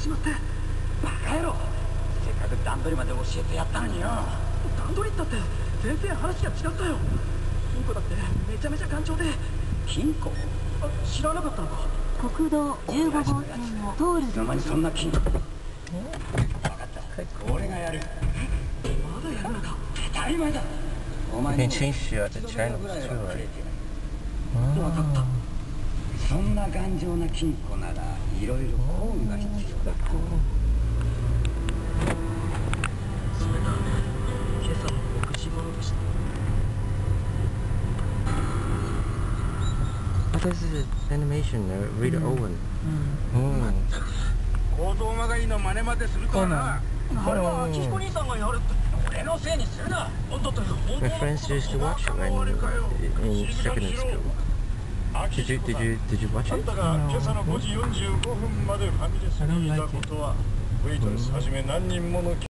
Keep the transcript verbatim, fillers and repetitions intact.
ちまって。バカ野郎、せっかく段取りまで教えてやったのによ。段取りったって全然話が違ったよ。金庫だってめちゃめちゃ頑丈で。金庫？あ、知らなかったのか。 国道じゅうごごう線を通る。 いつの間にそんな金庫。分かった、俺がやる。まだやるのか。当たり前だ。お前にも change the channels too, right? 分かった。そんな頑丈な金庫ならいろいろ工具が必要だ。それが今朝のろくじ頃でした。 What is this animation? Uh, Rita Owen. 行動まがいの真似までするとはな。 あれは明彦兄さんがやるって。俺のせいにするな。だって本当 My の friends used to watch it when in secondary school. Did you did you did you watch あん it? たが今朝のごじよんじゅうごふんまでファミレスにいたことはウェイトレスはじめ何人もの